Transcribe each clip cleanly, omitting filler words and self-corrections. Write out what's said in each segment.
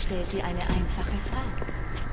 stellt sie eine einfache Frage.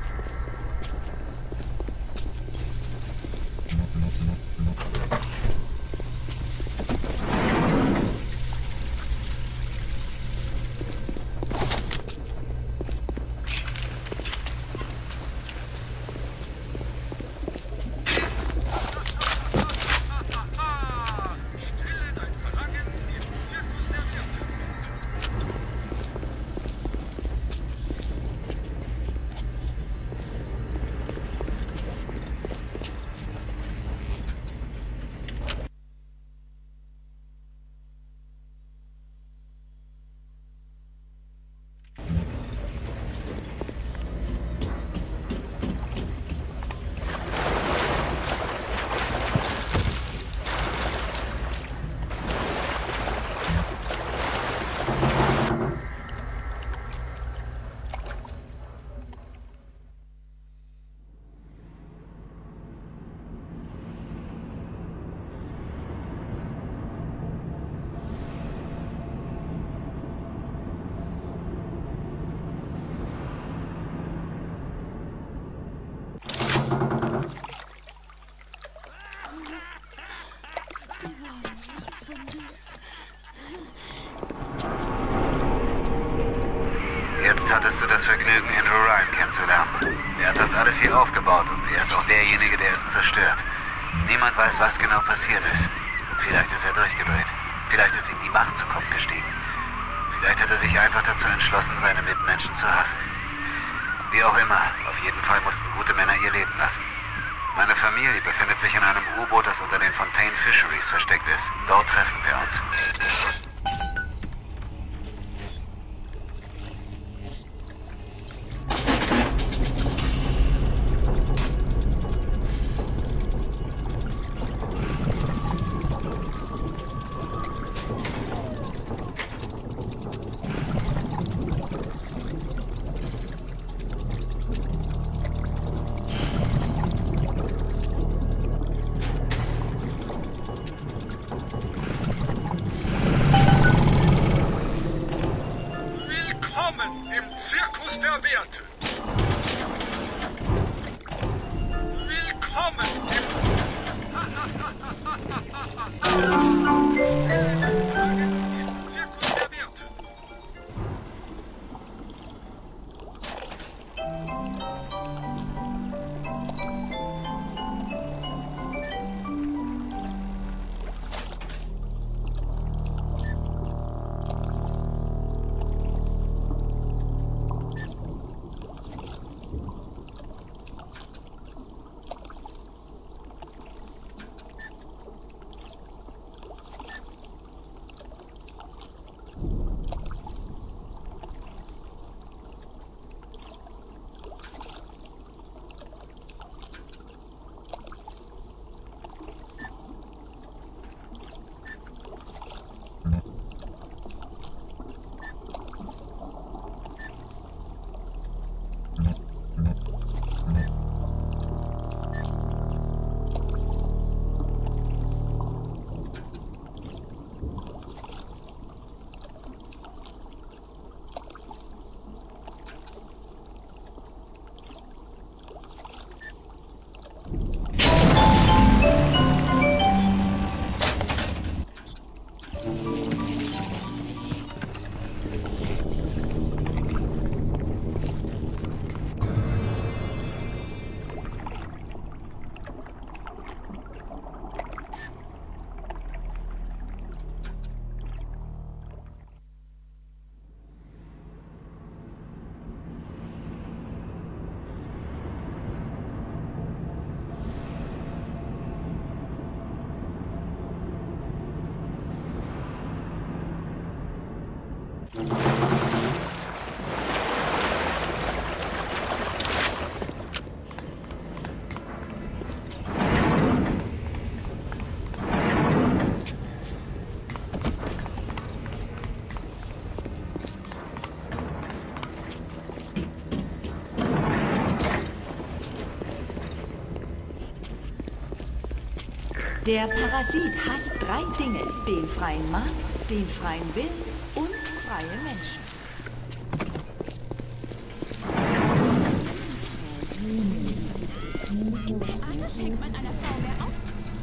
Hattest du das Vergnügen, Andrew Ryan kennenzulernen. Er hat das alles hier aufgebaut und er ist auch derjenige, der es zerstört. Niemand weiß, was genau passiert ist. Vielleicht ist er durchgedreht. Vielleicht ist ihm die Macht zu Kopf gestiegen. Vielleicht hat er sich einfach dazu entschlossen, seine Mitmenschen zu hassen. Wie auch immer, auf jeden Fall mussten gute Männer ihr Leben lassen. Meine Familie befindet sich in einem U-Boot, das unter den Fontaine Fisheries versteckt ist. Dort treffen wir uns. Der Parasit hasst 3 Dinge: den freien Markt, den freien Willen und freie Menschen. Im Theater schenkt man einer Frau mehr auf.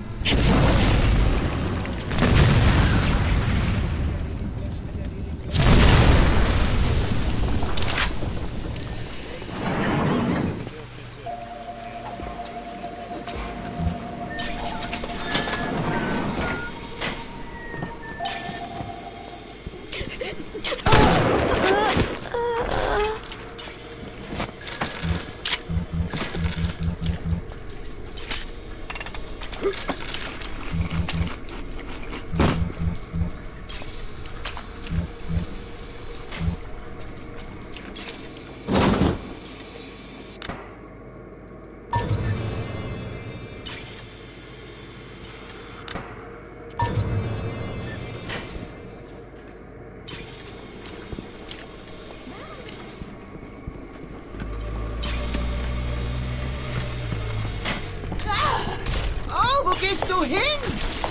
Wo gehst du hin?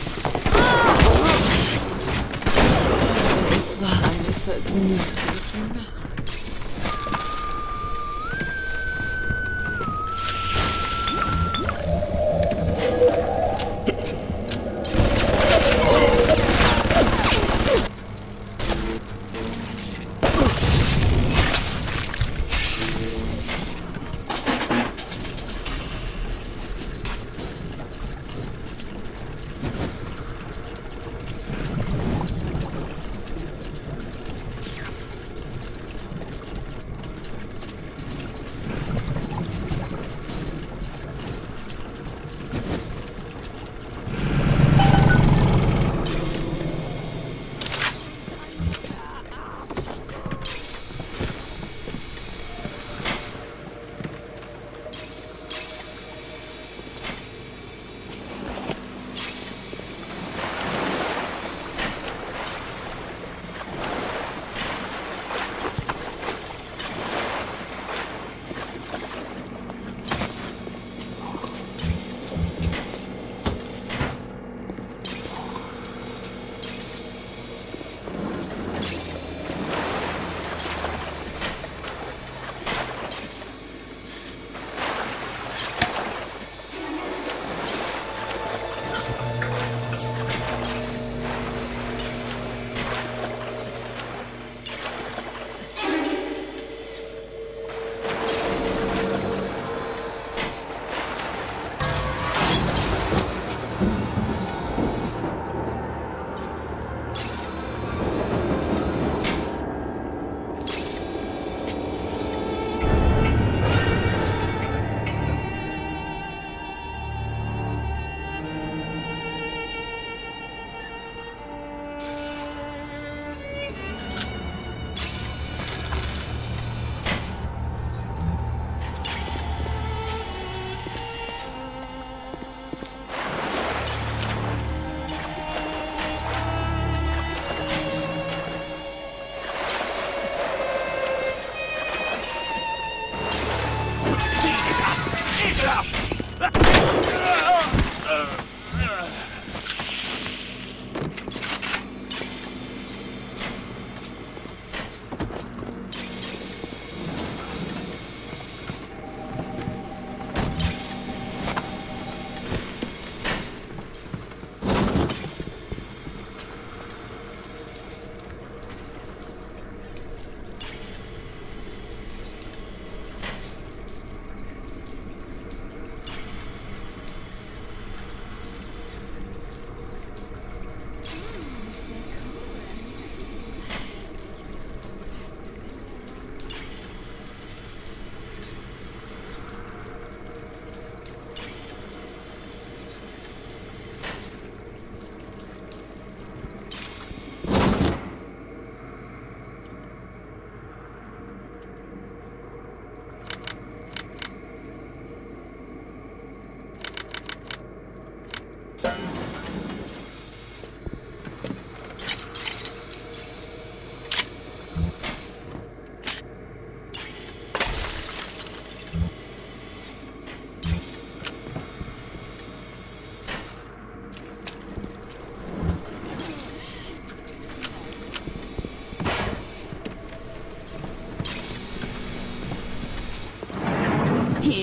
Es war eine vergnügliche Nacht.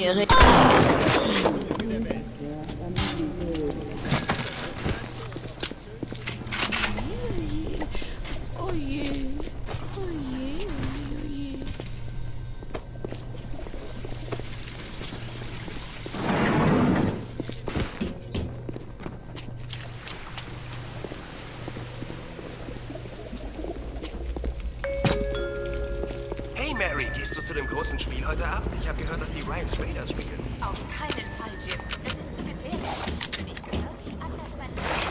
Ihre... Oh je. Oh je. Oh je. Hey Mary, gehst du zu dem großen Spiel heute Abend? Ich habe gehört, dass die Ryan's Raiders spielen. Auf keinen Fall, Jim. Es ist zu gefährlich. Hast du nicht gehört? Anders mein...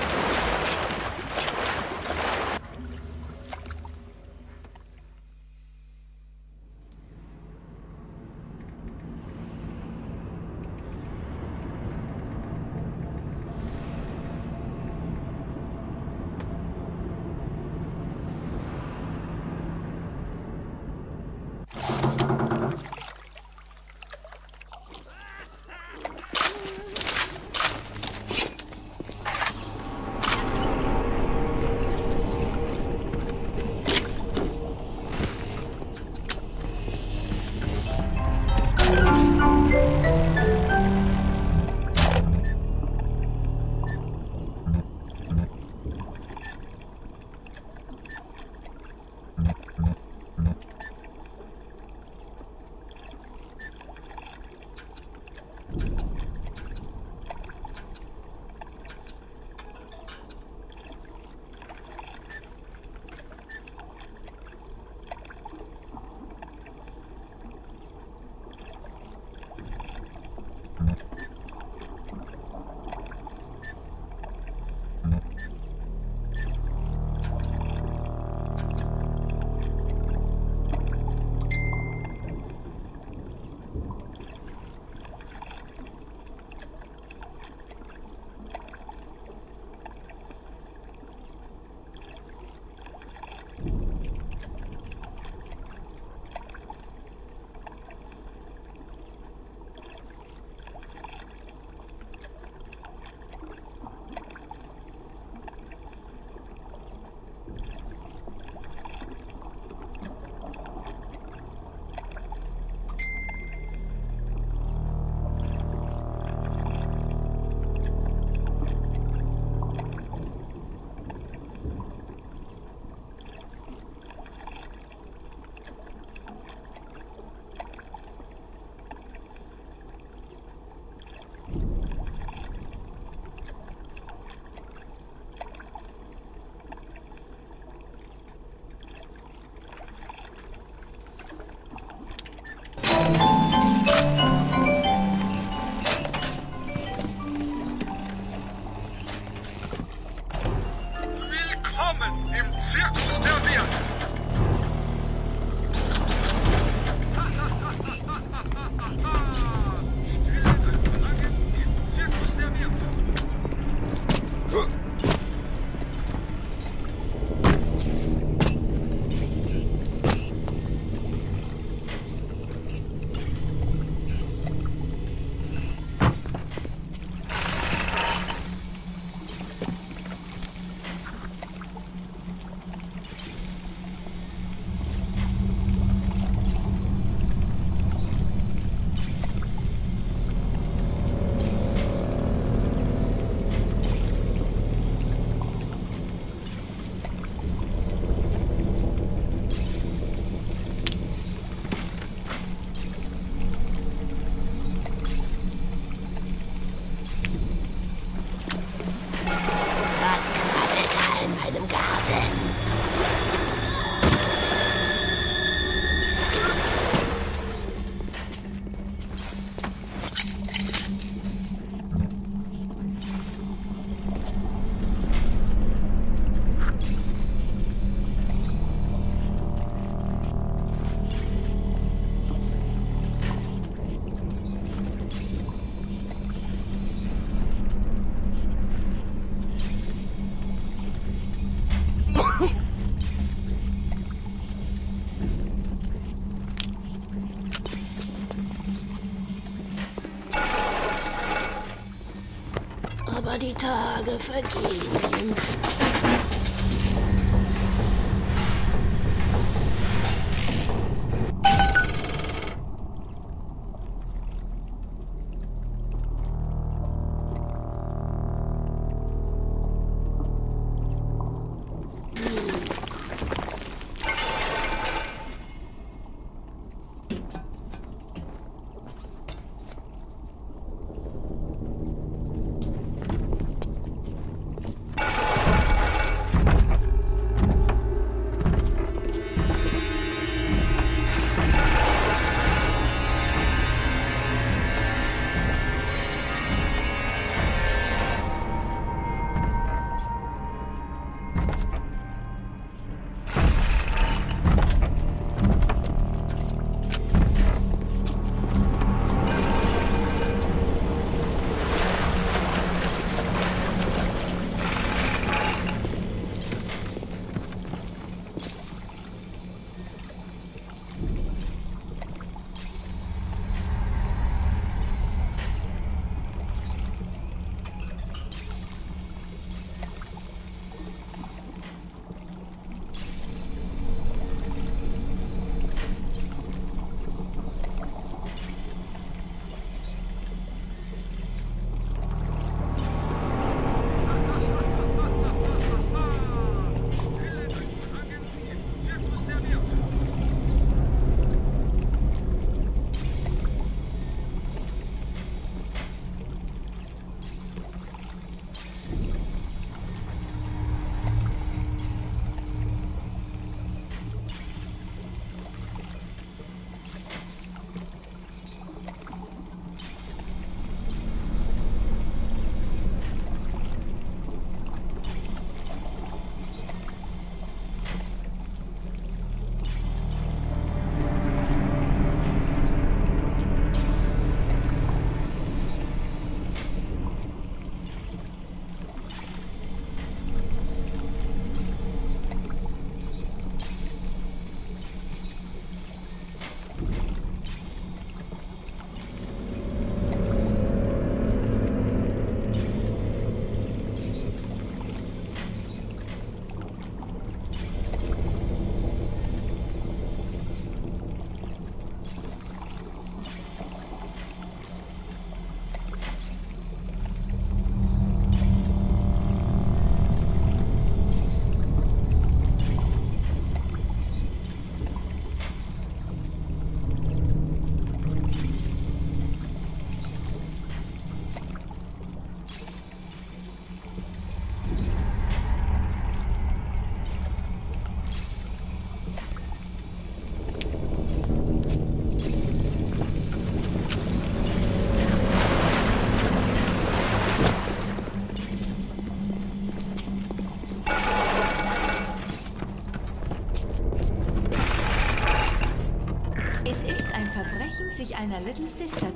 Willkommen im Zirkus der Werte! Stille dein Verlangen im Zirkus der Werte! Aber die Tage vergehen ihm.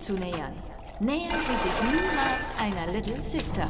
zu nähern. Nähern Sie sich niemals einer Little Sister.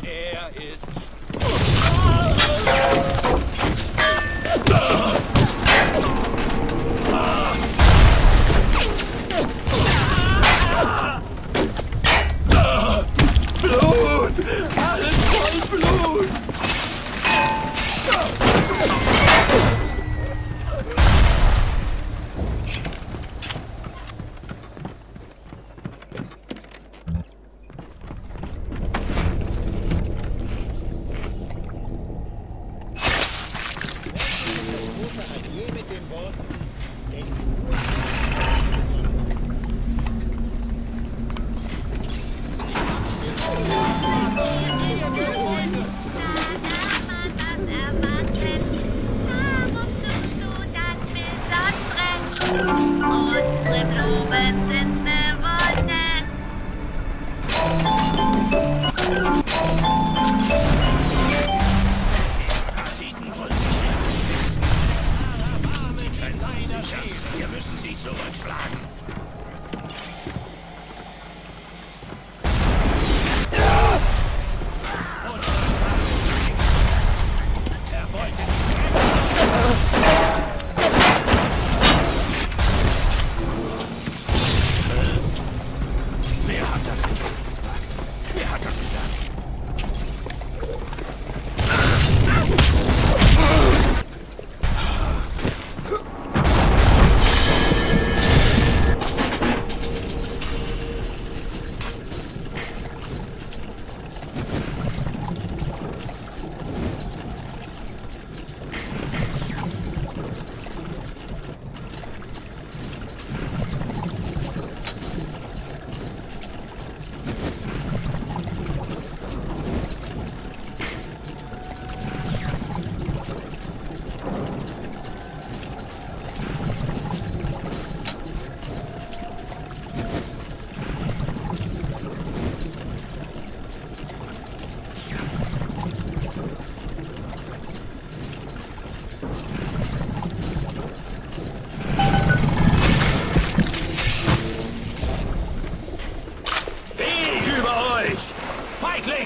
Er ist... Blut! Alles voll Blut! Unsere Blumen sind eine Wolke. Parasiten wollen sich hier müssen die Grenzen sichern. Wir müssen sie zurückschlagen. Er wollte die Wer hat das gesagt? Wer hat das gesagt? Über euch! Feigling!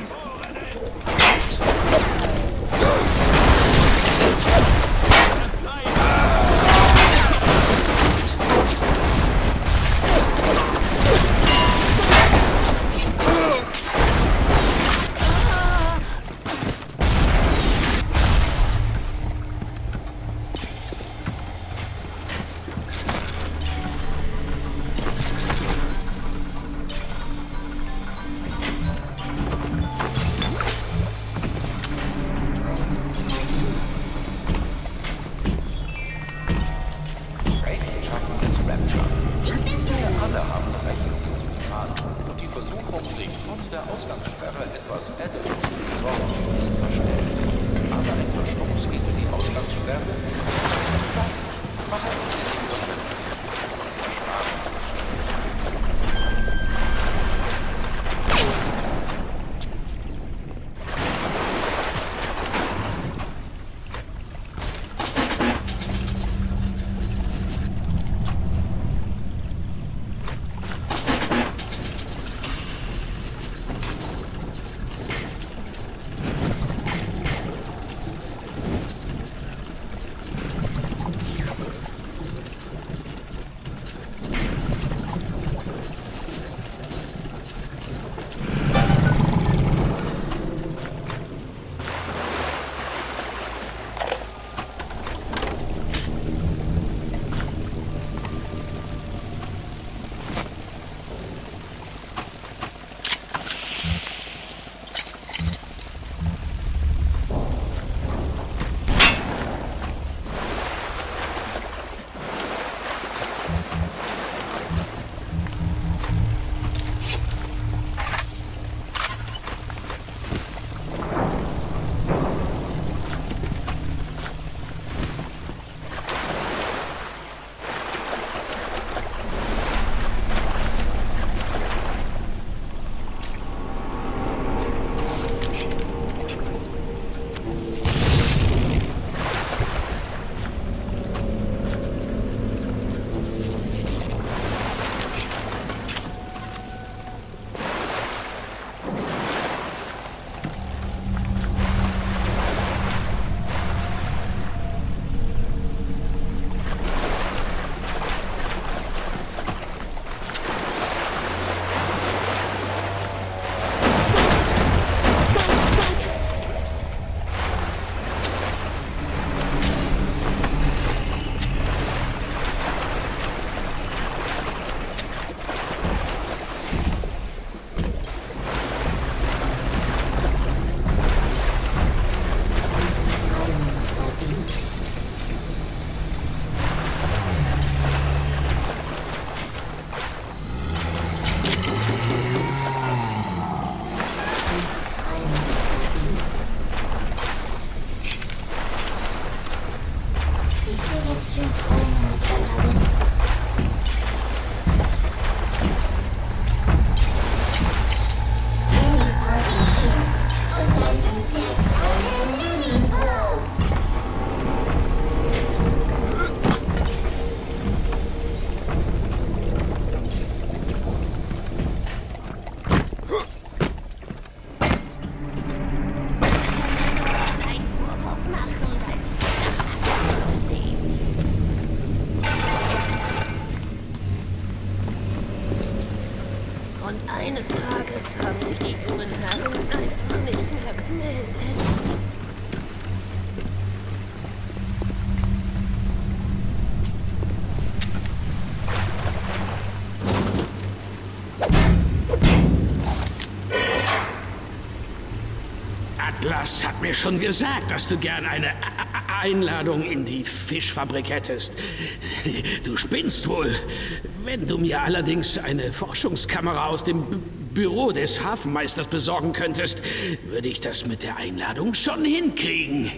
Atlas hat mir schon gesagt, dass du gern eine Einladung in die Fischfabrik hättest. Du spinnst wohl. Wenn du mir allerdings eine Forschungskamera aus dem Büro des Hafenmeisters besorgen könntest, würde ich das mit der Einladung schon hinkriegen.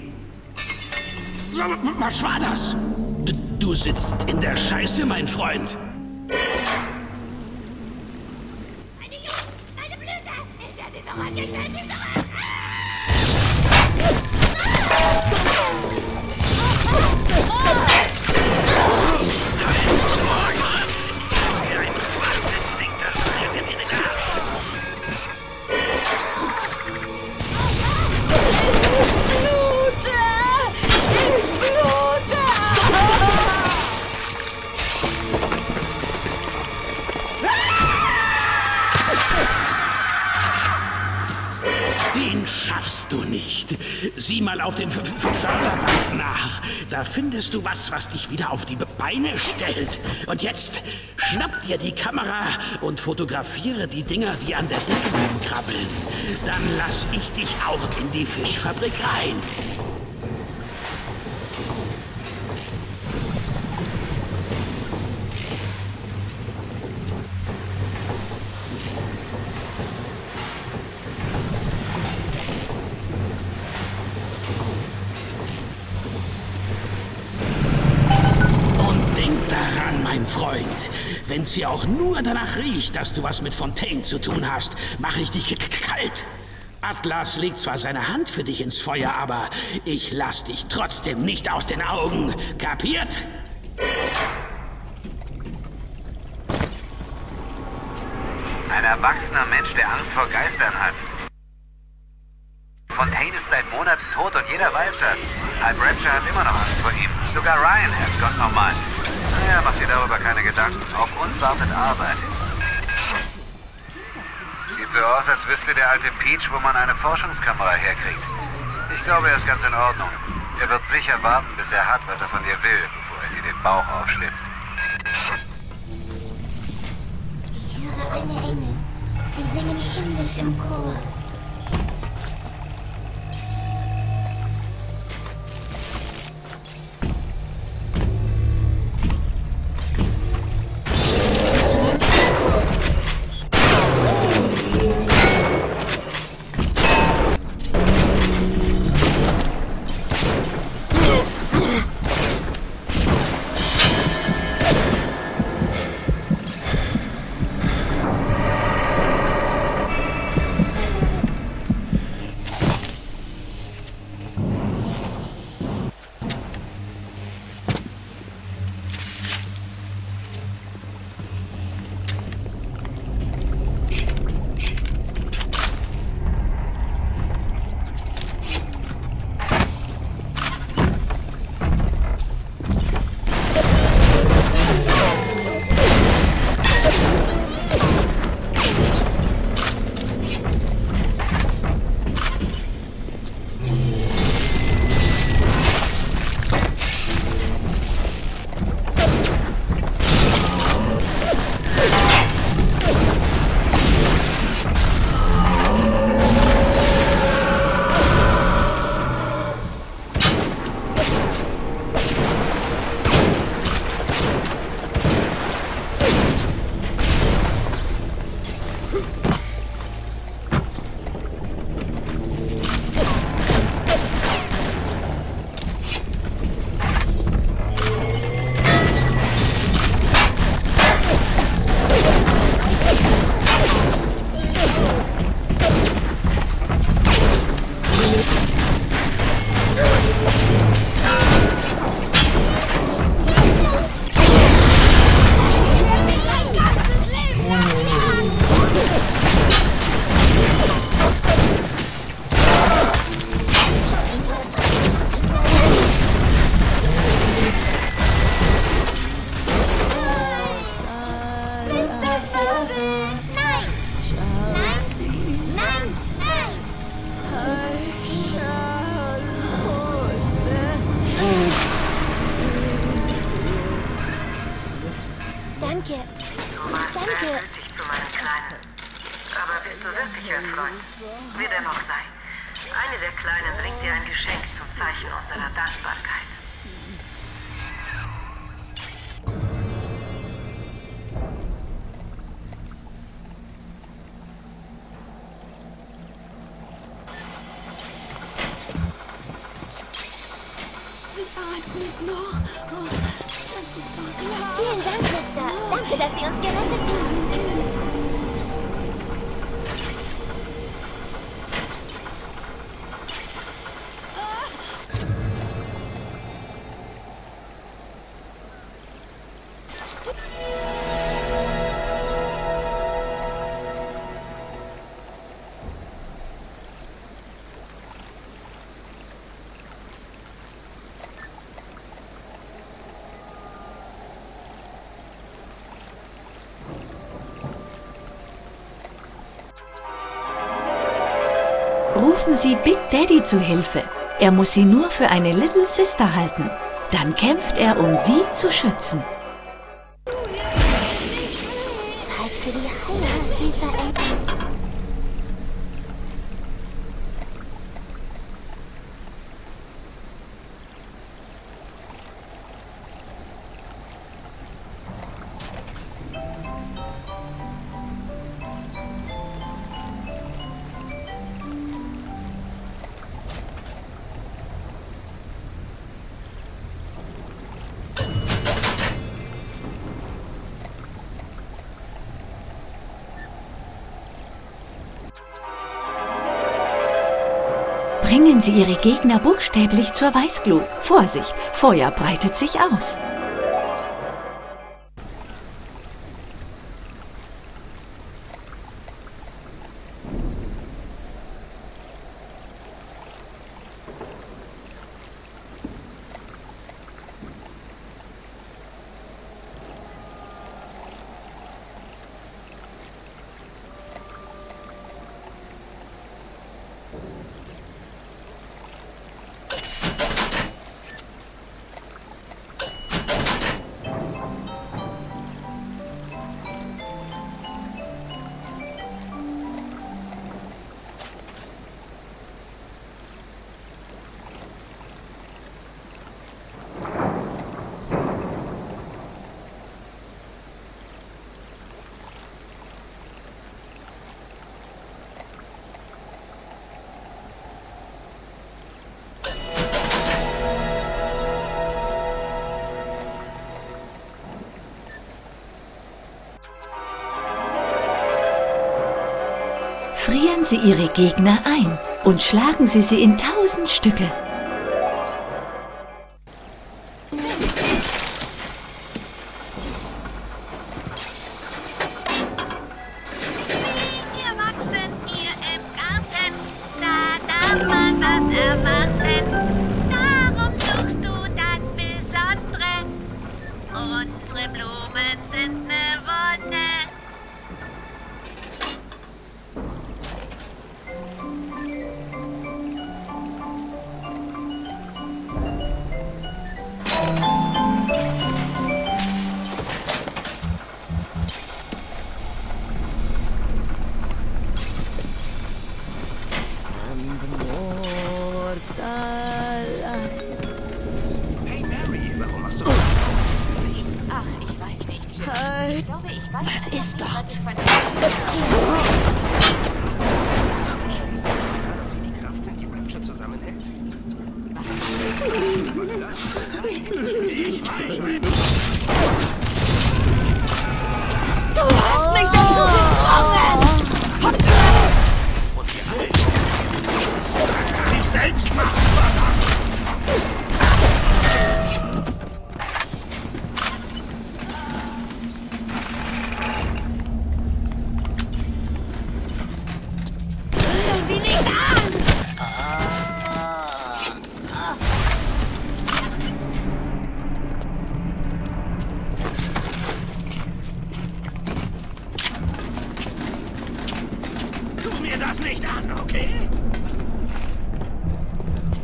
Was war das? Du sitzt in der Scheiße, mein Freund. Meine Jungs, meine Blüte! Ich werde doch angestellt, ich doch an! Den schaffst du nicht. Sieh mal auf den Förderband nach. Da findest du was, was dich wieder auf die Beine stellt. Und jetzt schnapp dir die Kamera und fotografiere die Dinger, die an der Decke rumkrabbeln. Dann lass ich dich auch in die Fischfabrik rein. Freund, wenn's hier auch nur danach riecht, dass du was mit Fontaine zu tun hast, mache ich dich kalt. Atlas legt zwar seine Hand für dich ins Feuer, aber ich lass dich trotzdem nicht aus den Augen. Kapiert? Ein erwachsener Mensch, der Angst vor Geistern hat. Fontaine ist seit Monaten tot und jeder weiß das. Halb Rapture hat immer noch Angst vor ihm. Sogar Ryan, Herrgott nochmal. Naja, mach dir darüber keine Gedanken. Auf uns wartet Arbeit. Sieht so aus, als wüsste der alte Peach, wo man eine Forschungskamera herkriegt. Ich glaube, er ist ganz in Ordnung. Er wird sicher warten, bis er hat, was er von dir will, bevor er dir den Bauch aufschlitzt. Ich höre alle Engel. Sie singen himmlisch im Chor. Eine der Kleinen bringt dir ein Geschenk zum Zeichen unserer Dankbarkeit. Sie atmet noch. Oh, das ist doch klar. Vielen Dank, Mister. Danke, dass Sie uns gerettet haben. Rufen Sie Big Daddy zu Hilfe. Er muss Sie nur für eine Little Sister halten. Dann kämpft er, um sie zu schützen. Zeit für die Heilung dieser Engel. Bringen Sie Ihre Gegner buchstäblich zur Weißglut. Vorsicht, Feuer breitet sich aus. Frieren Sie Ihre Gegner ein und schlagen Sie sie in 1000 Stücke. Wir wachsen hier im Garten, da darf man was erwarten. Darum suchst du das Besondere. Unsere Blumen sind ne Wonne. Hey Mary, warum hast du das Gesicht? Ach, ich weiß nicht, Jim. Ich glaube, ich weiß Was ist nicht, das? was ich von Ist dir klar, dass sie die Kraft sind, die Rapture zusammenhält? Aber klar, ich weiß nicht. Du hast mich dazu gezwungen! Und wir alle nicht selbst machen, Sie nicht an! Tu mir das nicht an, okay?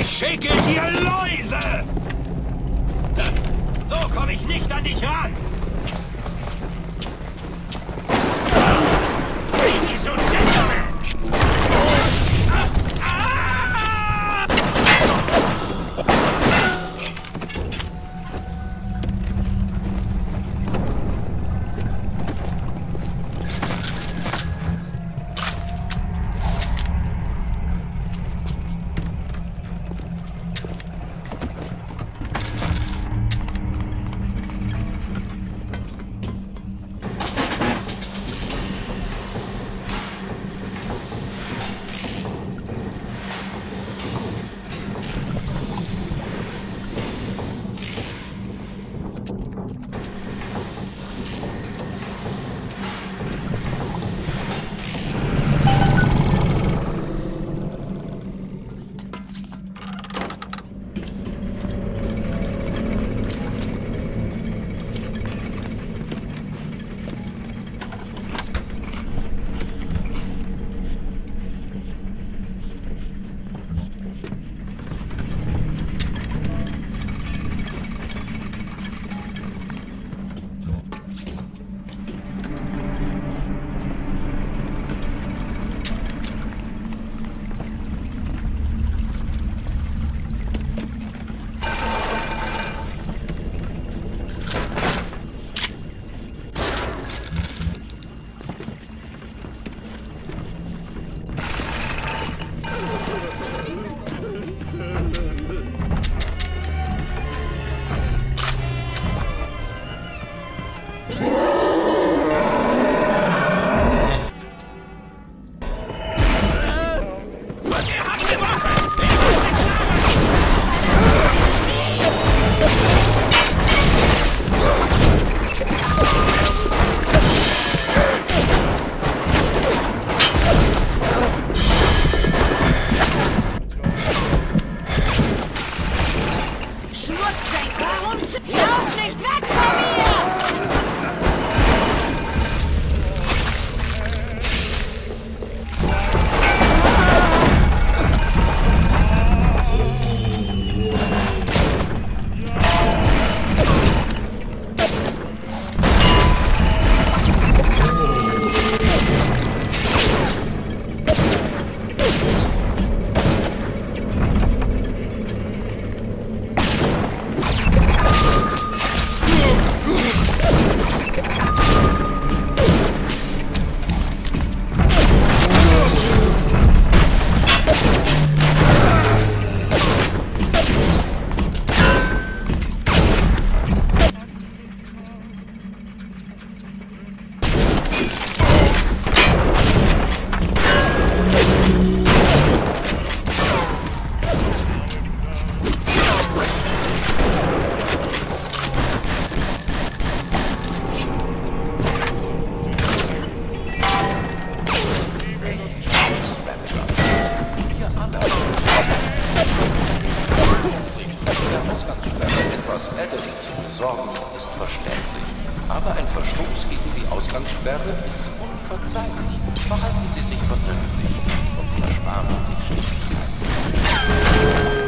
Ich schicke dir Läuse! So komme ich nicht an dich ran! Ladies und Gentlemen! Ausgangssperre ist unverzeihlich. Verhalten Sie sich vernünftig und Sie ersparen sich Schwierigkeiten.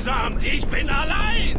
langsam! Ich bin allein!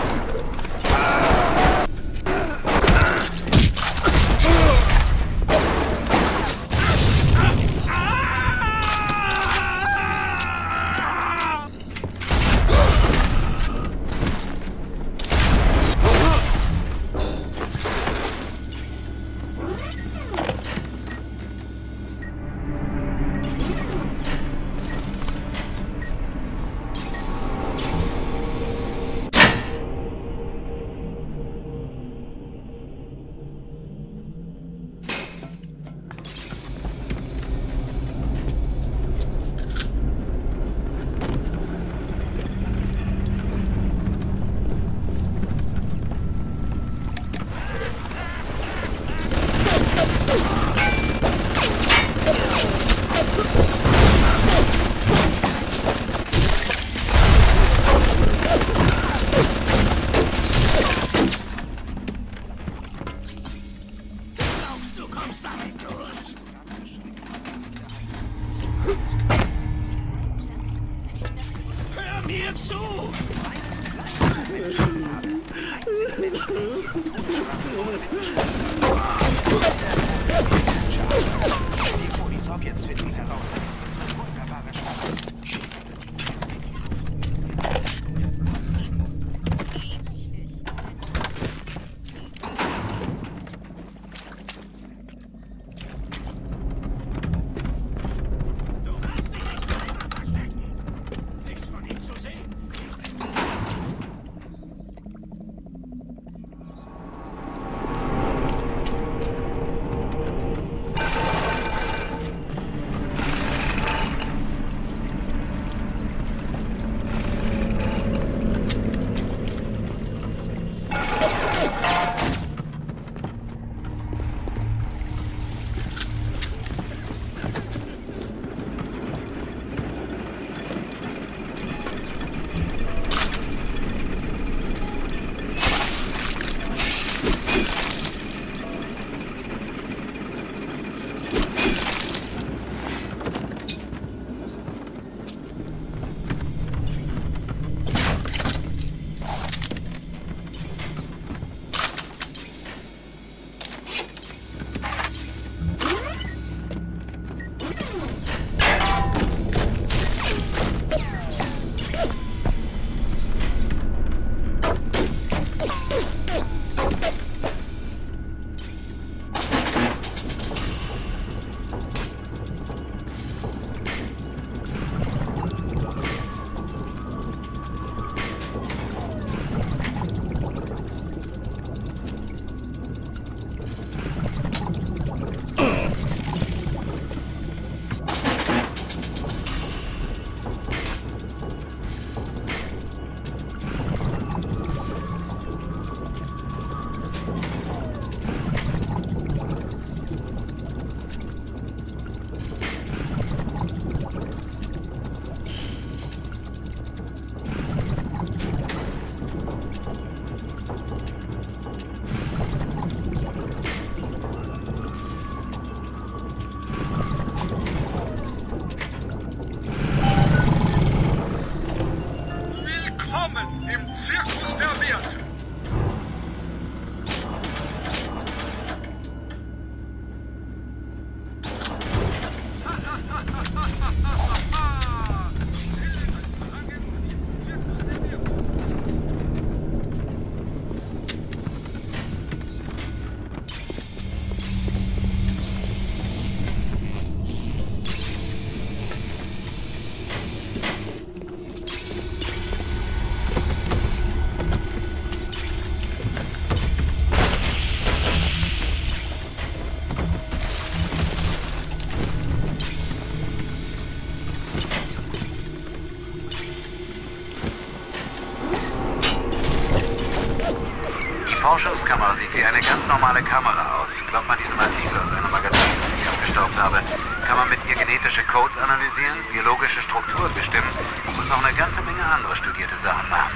Forschungskamera sieht wie eine ganz normale Kamera aus. Glaubt man diesem Artikel aus einem Magazin, das ich abgestaubt habe, kann man mit ihr genetische Codes analysieren, biologische Strukturen bestimmen und noch eine ganze Menge andere studierte Sachen machen.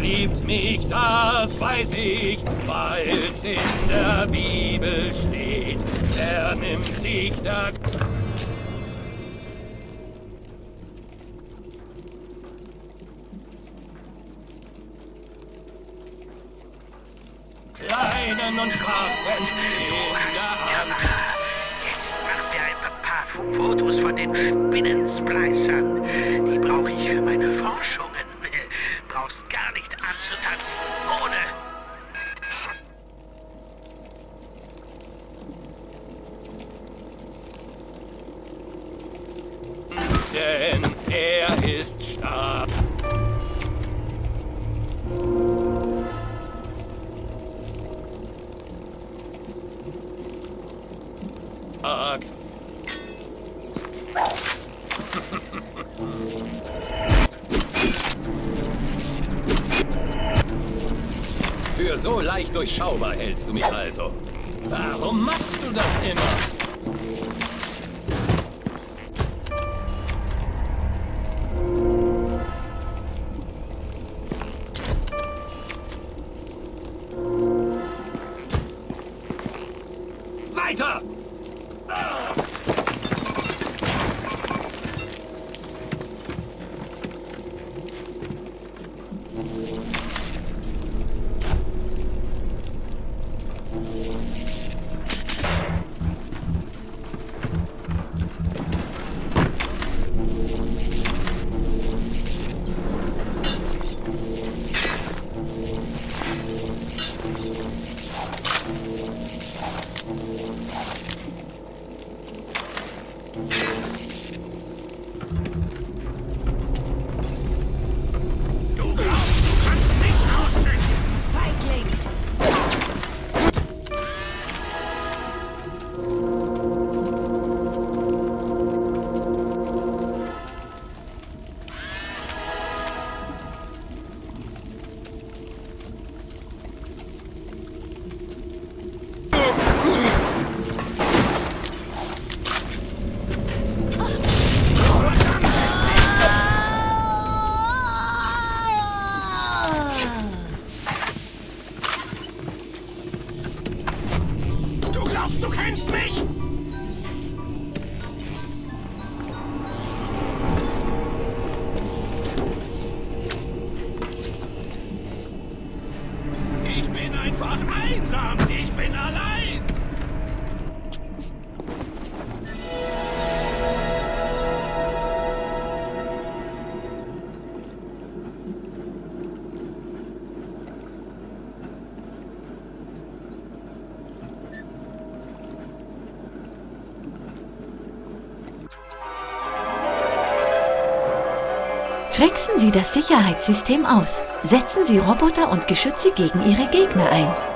liebt mich, das weiß ich, weil's in der Bibel steht. Er nimmt sich der... Kleinen und Schwachen in der Hand. Jetzt mach mir ein paar Fotos von den Spinnenspleißern. Die brauche ich für meine Forschungen. Brauchst gar nicht anzutanzen. Ohne. Denn er ist stark. Für so leicht durchschaubar hältst du mich also. Warum machst du das immer? Weiter! Du kennst mich! Ich bin einfach einsam. Ich bin allein. Tricksen Sie das Sicherheitssystem aus. Setzen Sie Roboter und Geschütze gegen Ihre Gegner ein.